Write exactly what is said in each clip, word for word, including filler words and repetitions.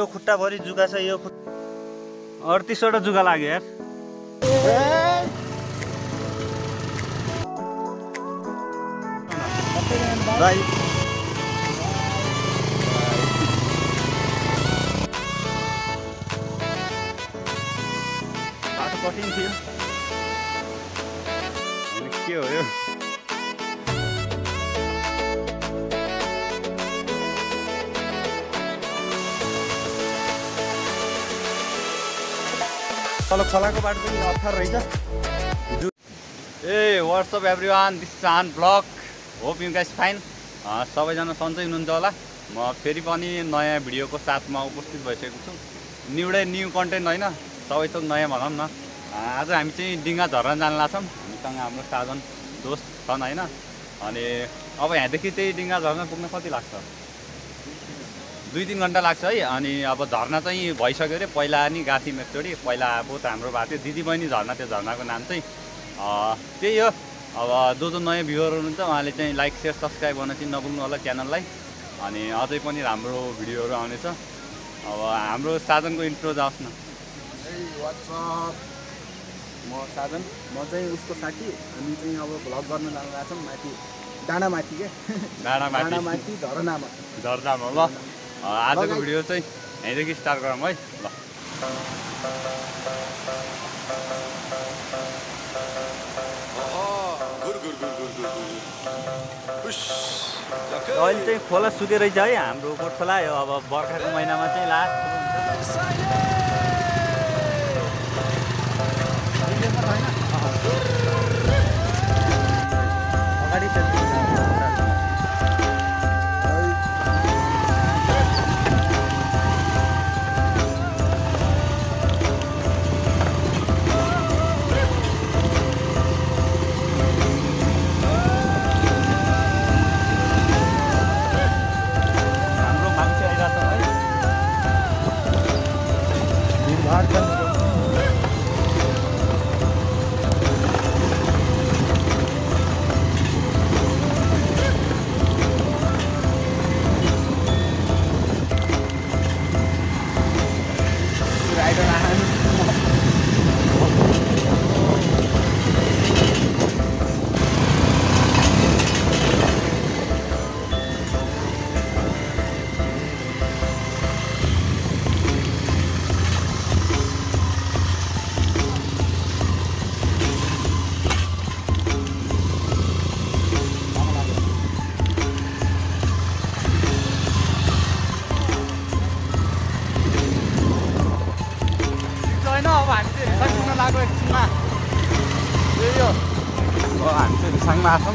यो खुट्टाभरि जुगा छ यो अडतिसवटा जुगा लाग्यो यार भाइ बाटो कठिन थियो के हो यो तल खोलाको बाटो पनि अप्ठ्यारो रहेछ hey what's up everyone this is an blog hope you guys fine सबैजना सन्चै हुनुहुन्छ होला म फेरि पनि नयाँ भिडियोको साथमा उपस्थित भइसकेको छु न्यू डे न्यू कन्टेन्ट होइन सबै थोक नयाँ भनौँ न आज हामी चाहिँ डिङ्गा झर्न जान लाग्छौँ हामीसँग हाम्रो साधन दोस्त छन् होइन अनि अब यहाँदेखि चाहिँ डिङ्गा झर्न पुग्न कति लाग्छ दुई तिन घन्टा लाग्छ है अनि अब झर्ना चाहिँ भइसक्यो अरे पहिला नि गाथी मेचोडी पहिला अब त हाम्रो भएको थियो दिदी बहिनी झर्ना त्यो झर्नाको नाम चाहिँ त्यही हो अब जो जो नयाँ भ्युवर हुनुहुन्छ उहाँले चाहिँ लाइक सेयर सब्सक्राइब गर्न चाहिँ नभुल्नु होला च्यानललाई अनि अझै पनि राम्रो भिडियोहरू आउनेछ अब हाम्रो साधनको इन्ट्रो जाओस् न म साधन म चाहिँ उसको साथी हामी चाहिँ अब भ्लग गर्न जान लाग्छौँ माथि डाँडामाथि के डाँडामाथि झरनामा झरनामा ल आजको भिडियो चाहिँ यहीँदेखि स्टार्ट गरौँ है ल अहिले चाहिँ खोला सुकेरै छ है हाम्रो गोठखोला यो अब बर्खाको महिनामा चाहिँ लास्ट अगाडि हामी चाहिँ रिसाङमा आछौँ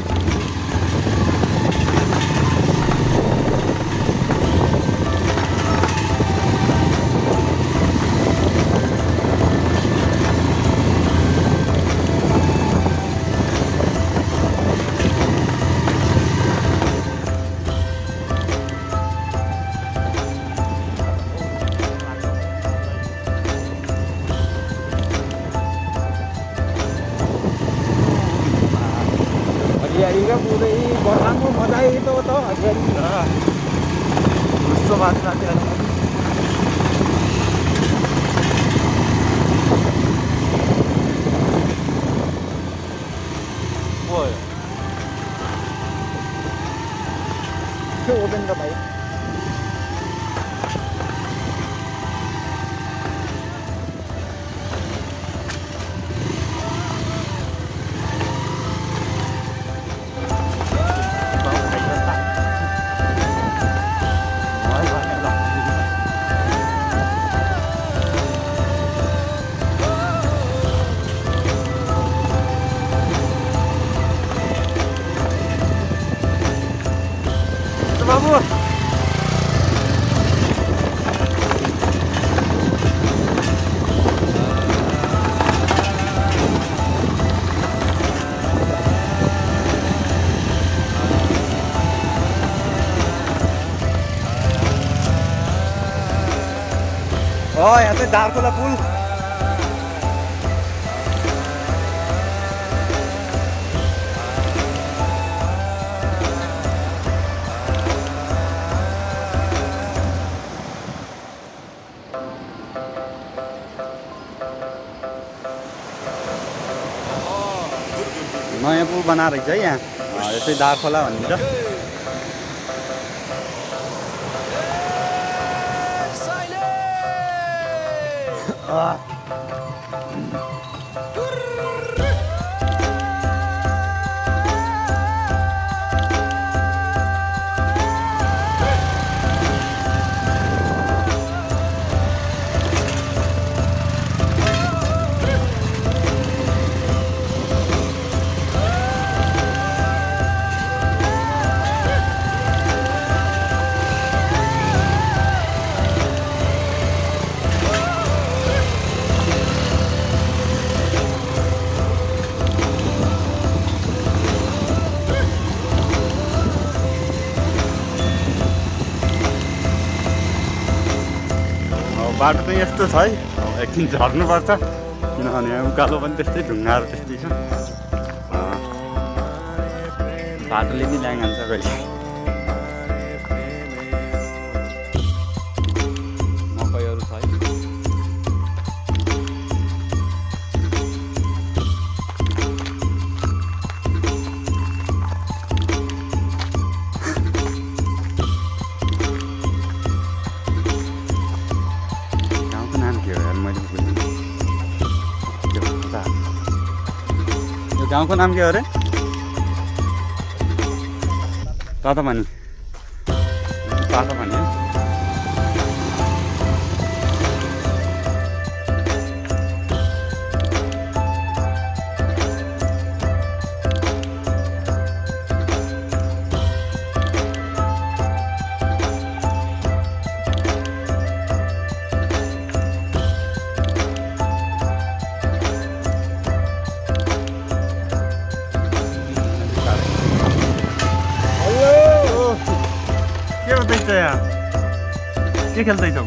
हरियालीका पुरै बर्खाको मजा त त हरियाली गुस्सो भएको साथीहरू ओपेन त भाइ बाबु Oh, यहाँ चाहिँ दार्खोला पुल नयाँ पुल बनाएर रहेछ है यहाँ, यसै दारखोला भनिन्छ। बाटो चाहिँ यस्तो छ है, एकछिन झर्नुपर्छ किनभने उकालो पनि त्यस्तै ढुङ्गाहरू त्यस्तै छ। बाटोले नि ल्याङ हान्छ कहिले। मकैहरू छ है। गाउँको नाम के हो अरे? तातापानी। तातापानी है। के खेल्दैछौ?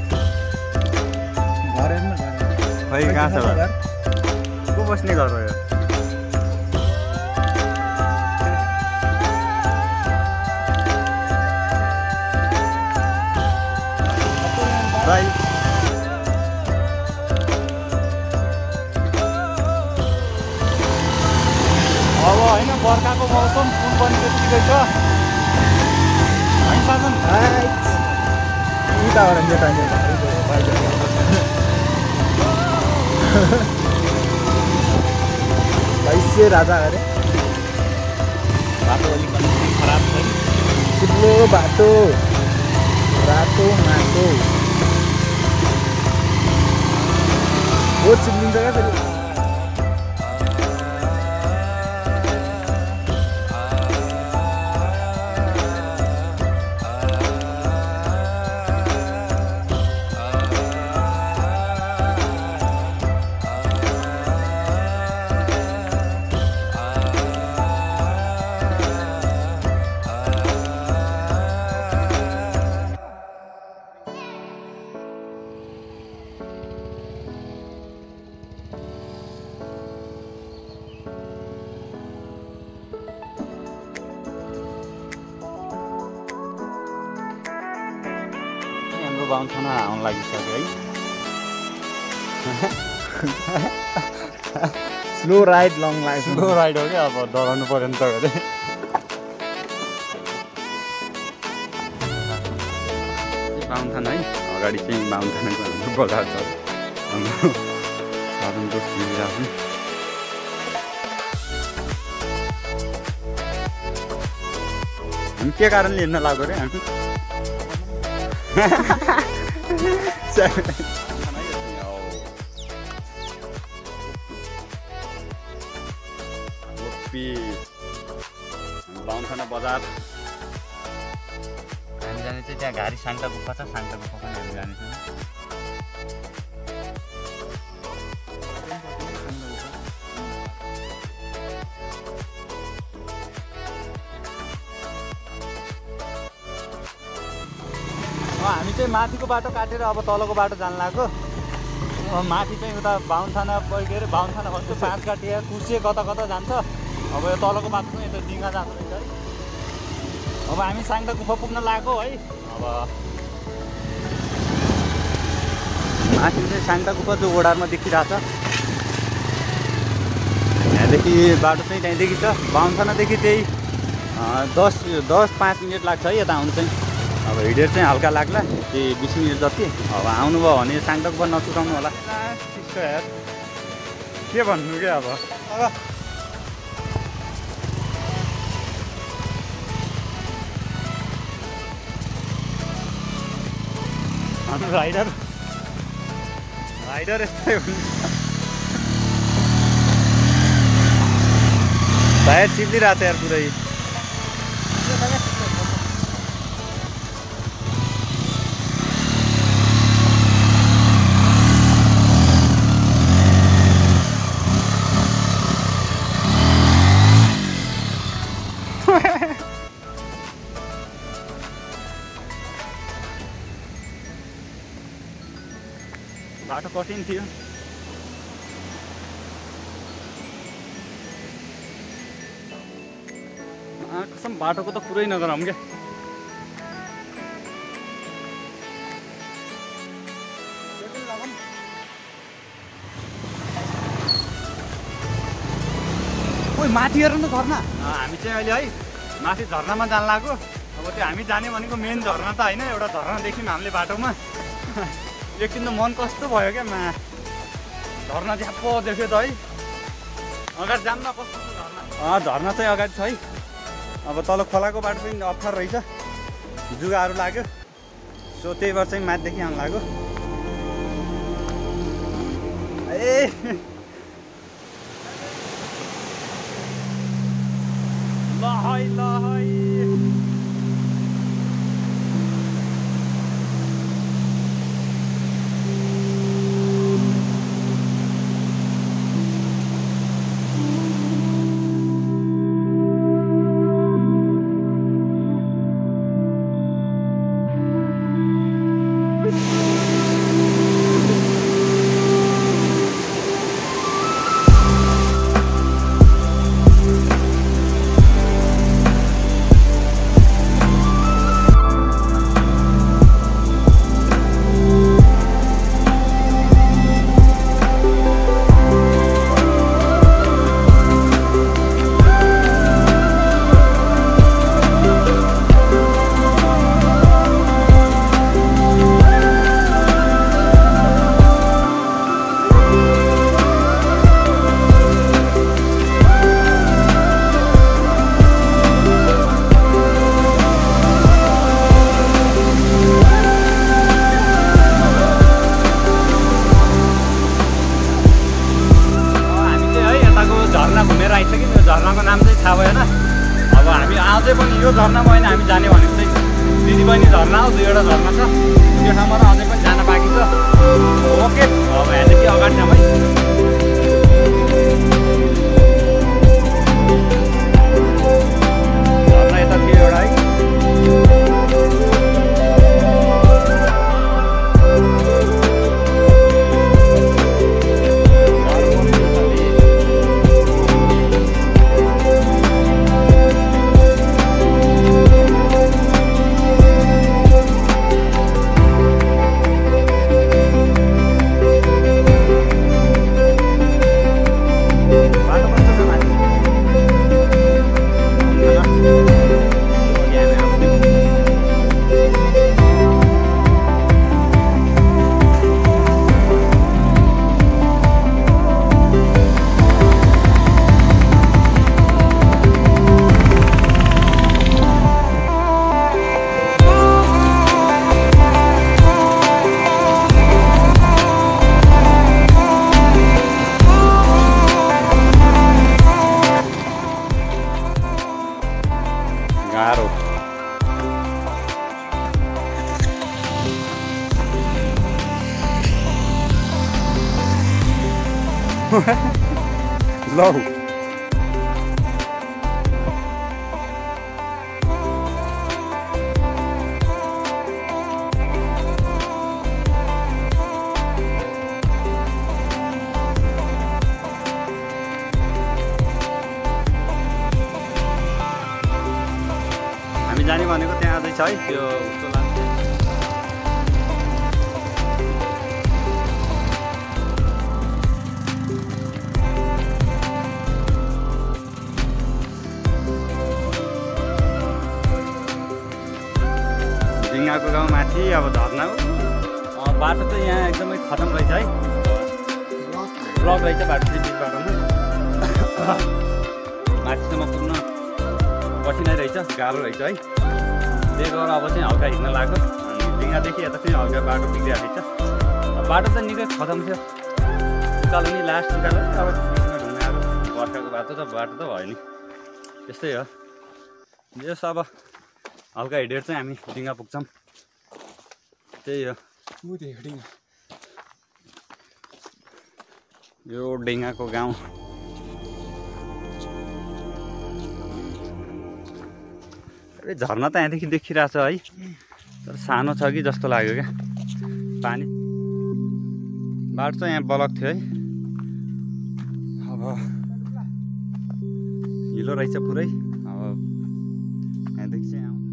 घर हेर्न घर। खै कहाँ छ घर? को बस्ने घर हो यो? भाइ अब होइन बर्खाको मौसम, पुल पनि त्यतिकै छ होइन साजन? उताबाट नेता नेता वैसे राजा अरे बाटो अलिक खराब छ, स्लो बाटो, रातो माटो। बहुत चिप्लिन्छ क्या फेरि। बाहुनथाना आउन लागिसक्यो है। Slow ride long life. Slow ride हो क्या, अब डराउनु पर्यो नि त अरे। बाहुनथाना है, अगाडि चाहिँ बाहुनथानाको हाम्रो बजार छ, हाम्रो साधनको सुविधा पनि। हामी के कारणले हिँड्न लाग्यो अरे हामी? बाहुनथाना बजार हामी जाने चाहिँ त्यहाँ घारी सान्टा गुफा छ, सान्टा गुफा पनि हामी जानेछौँ। हामी चाहिँ माथिको बाटो काटेर अब तलको बाटो जान लाग्यो। अब माथि चाहिँ उता बाहुनथाना के अरे बाहुनथाना भन्छु, पाँच काटिया कुर्से कता कता जान्छ। अब यो तलको बाटो चाहिँ यता डिङ्गा जाँदो रहेछ है। अब हामी साङ्टा गुफा पुग्न लाग्यो है। अब माथि चाहिँ साङ्टा गुफा जो ओडारमा देखिरहेछ, यहाँदेखि त्यहाँदेखि बाटो चाहिँ त्यहाँदेखि छ बाहुनथानादेखि त्यही दस दस पाँच मिनट लाग्छ है यता आउनु चाहिँ। अब हिँडेर चाहिँ हल्का लाग्ला त्यही बिस मिनट जति। अब आउनुभयो भने साङटक पनि नसुताउनु होला। यार के भन्नु क्या अब हाम्रो राइडर राइडर यस्तै हुन्छ। टायर चिप्लिरहेको छ यार पुरै। बाटो कठिन थियो। कसम बाटोको त पुरै नगरौँ क्या। ओइ माथि हेर न झर्ना। हामी चाहिँ अहिले है माथि झर्नामा जान लाग्यो। अब त्यो हामी जाने भनेको मेन झर्ना त होइन, एउटा झर्ना देख्यौँ हामीले बाटोमा। एकछिन त मन कस्तो भयो क्या मा, झर्ना झ्याप्प देख्यो त है। अगाडि जान्न कस्तो छ झर्ना। अँ झर्ना चाहिँ अगाडि छ है। अब तल खोलाको बाटो पनि अप्ठ्यारो रहेछ, जुगाहरू लाग्यो। सो त्यही भएर चाहिँ माथिदेखि आउनु लाग्यो। ए ल है ल है झर्नाको नाम चाहिँ थाहा भएन। अब हामी आउँदै पनि यो झर्नामा होइन, हामी जाने भनेको चाहिँ दिदी बहिनी झर्ना हो, दुईवटा झर्ना छ त्यो ठाउँमा र अझै पनि जान बाँकी छ। ओके अब यहाँदेखि अगाडि जाउँ है। झर्ना यता थियो एउटा है। गाह्रो लौ हामी जाने भनेको त्यहाँ अझै छ है त्यो उच्चला। डिङ्गाको गाउँ माथि अब झर्ना हो। बाटो चाहिँ यहाँ एकदमै खतम रहेछ है, ब्लक रहेछ बाटो चाहिँ बिच बाटोमा। माथिसम्म पुग्न कठिनाइ रहेछ, गाह्रो रहेछ है। त्यही भएर अब चाहिँ हल्का हिँड्न लाग्यो। अनि डिङ्गादेखि यता चाहिँ हल्का बाटो बिग्रिरहेको रहेछ। बाटो चाहिँ निकै खतम थियो, उकालो नि लास्ट उकालो अब बिचमा ढुङ्गाहरू बर्खाको बाटो त बाटो त भयो नि, त्यस्तै हो। यस अब हल्का हिँडेर चाहिँ हामी डिङ्गा पुग्छौँ, त्यही हो। यो डिङ्गाको गाउँ अरे झर्ना त यहाँदेखि देखिरहेछ है, तर सानो छ कि जस्तो लाग्यो क्या पानी। बाटो चाहिँ यहाँ ब्लक थियो है, अब हिलो रहेछ पुरै। अब यहाँदेखि चाहिँ आउँ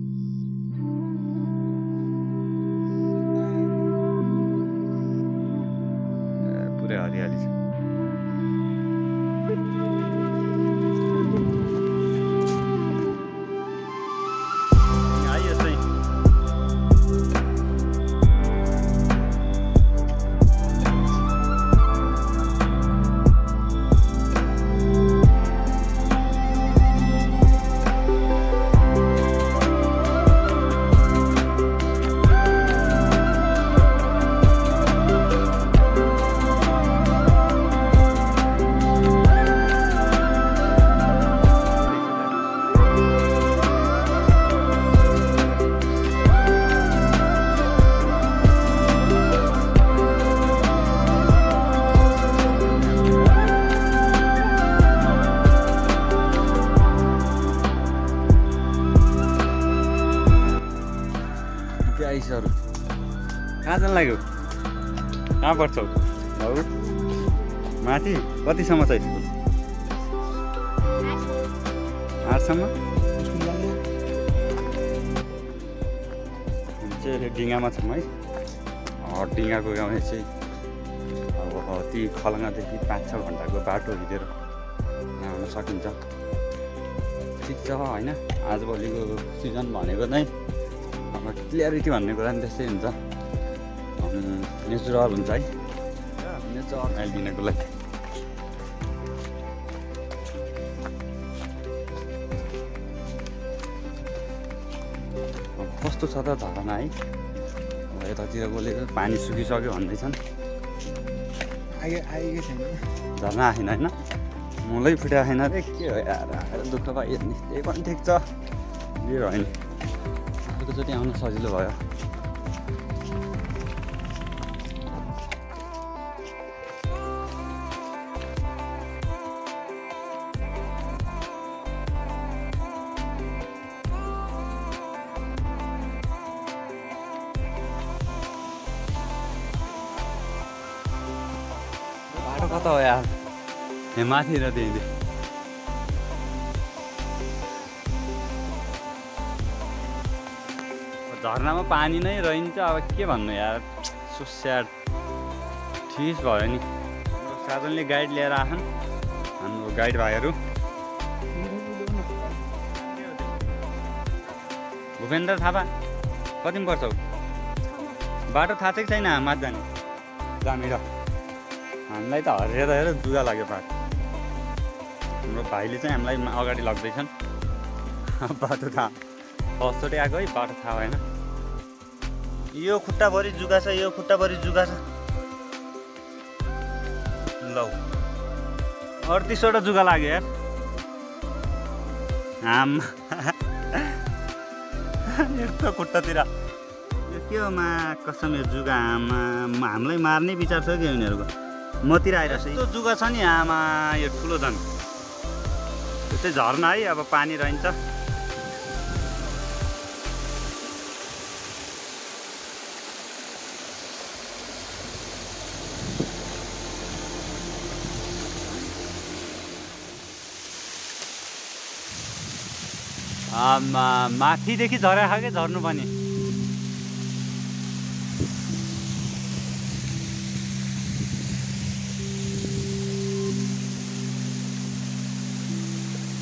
पुरै हरियाली छ। आइसहरू कहाँ जान लाग्यो, कहाँ पढ्छौ बाबु? माथि कतिसम्म छ स्कुल? आठसम्म चाहिँ डिङ्गामा छौँ है। डिङ्गाको गाउँ चाहिँ अब ती खलङ्गादेखि पाँच छ घन्टाको बाटो हिँडेर यहाँ आउन सकिन्छ। ठिक छ होइन, आजभोलिको सिजन भनेको नै अब क्लियरिटी भन्ने कुरा पनि त्यस्तै हुन्छ, नेचुरल हुन्छ है, नेचर अहिले दिनको लागि। कस्तो छ त झरना है, अब यतातिर बोलेको पानी सुकिसक्यो भन्दैछन्, आएकै छैन झरना आएन होइन, मुलै फुटेको छैन रे, के हो यार, आएर दुःख पाइयो नि। त्यही पनि ठिक छ, के होइन, अर्कोचोटि आउनु सजिलो भयो। बाटो कता हो यार, यहाँ माथि र त्यहीँ झरनामा पानी नै रहन्छ। अब के भन्नु यार, सो स्याड। ठिक भयो नि, साधनले गाइड लिएर आछन् हाम्रो गाइड भाइहरू। भूपेन्द्र थापा कतिमा पर्छौ? बाटो थाहा छ कि छैन माथि जाने? जामेर हामीलाई त हरेर हेर जुगा लाग्यो बाटो। हाम्रो भाइले चाहिँ हामीलाई अगाडि लग्दैछन्। बाटो थाहा फर्स्टचोटि आएको है, बाटो थाहा भएन। यो खुट्टाभरि जुगा छ, यो खुट्टाभरि जुगा छ। लौ अडतिसवटा जुगा लाग्यो यार आम यस्तो खुट्टातिर। यो के हो मा कसम, यो जुगा आमा हामीलाई मार्ने विचार छ कि यिनीहरूको। मतिर आइरहेछ यस्तो जुगा छ नि आमा, यो ठुलो झन्। यो चाहिँ झर्ना है, अब पानी रहन्छ। माथिदेखि झरे खालकै झर्नु पनि।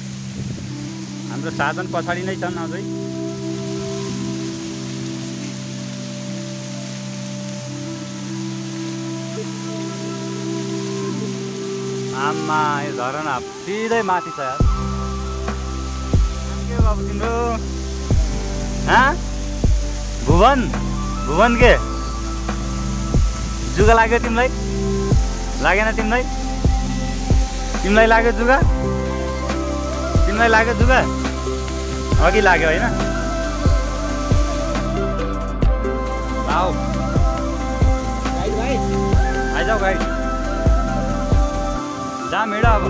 हाम्रो साधन पछाडि नै छन् अझै। आम्मा यो झरना सिधै माथि छ यार। के बाबु तिम्रो हाँ भुवन भुवन के जुगा लाग्यो तिमीलाई? लागेन तिमीलाई? तिमीलाई लाग्यो जुगा? तिमीलाई लाग्यो जुगा? अघि लाग्यो होइन? आओ गाइड भाइ आइजाऊ गाइड जाम हिँड अब।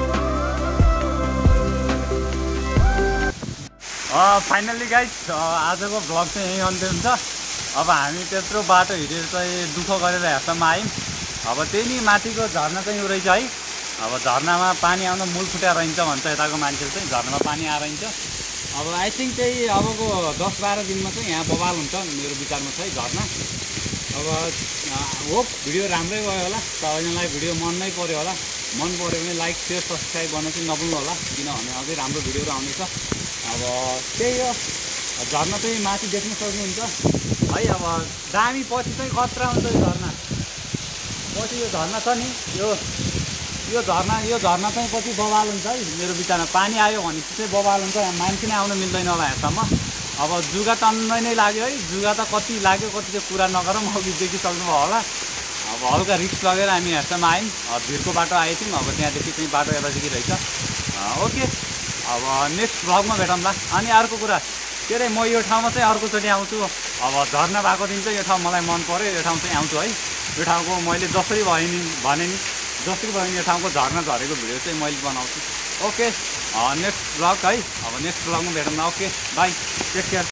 फाइनल्ली गाइज आजको भ्लग चाहिँ यहीँ अन्त्य हुन्छ। अब हामी त्यत्रो बाटो हिँडेर चाहिँ दुःख गरेर हेर्सम्म आयौँ। अब त्यही नि माथिको झर्ना चाहिँ यो रहेछ है। अब झर्नामा पानी आउन मूल फुट्या रहन्छ भन्छ यताको मान्छेहरू चाहिँ, झर्नामा पानी आइरहन्छ। अब आई थिङ्क त्यही अबको दस बाह्र दिनमा चाहिँ यहाँ बवाल हुन्छ मेरो विचारमा चाहिँ झर्ना। अब होप भिडियो राम्रै गयो होला, सबैजनालाई भिडियो मन नै पऱ्यो होला। मन पऱ्यो भने लाइक सेयर सब्सक्राइब गर्न चाहिँ नभुल्नु होला, किनभने अझै राम्रो भिडियोहरू आउँदैछ। अब त्यही हो, झर्ना चाहिँ माथि देख्न सक्नुहुन्छ है। अब दामी पछि चाहिँ खतरा हुन्छ यो झर्ना। पछि यो झर्ना छ नि, यो यो झर्ना यो झर्ना चाहिँ पछि बवाल हुन्छ है मेरो विचारमा। पानी आयो भने चाहिँ बवाल हुन्छ, मान्छे नै आउन मिल्दैन होला यहाँसम्म। अब जुगा टन्नै नै लाग्यो है, जुगा त कति लाग्यो कति चाहिँ कुरा नगरौँ, अघि देखिसक्नुभयो होला। अब हल्का रिस्क लगेर हामी यहाँसम्म आयौँ। भिरको बाटो आएथ्यौँ, अब त्यहाँदेखि चाहिँ बाटो यतादेखि रहेछ। ओके, अब नेक्स्ट भ्लगमा भेटौँला। अनि अर्को कुरा के अरे, म यो ठाउँमा चाहिँ अर्कोचोटि आउँछु। अब झर्ना भएको दिन चाहिँ यो ठाउँ मलाई मन पऱ्यो, यो ठाउँ चाहिँ आउँछु है। यो ठाउँको मैले जसरी भयो नि भने नि जसरी भयो नि यो ठाउँको झर्ना झरेको भिडियो चाहिँ मैले बनाउँछु। ओके, नेक्स्ट भ्लग है। अब नेक्स्ट भ्लगमा भेटौँला। Okay bye, take care.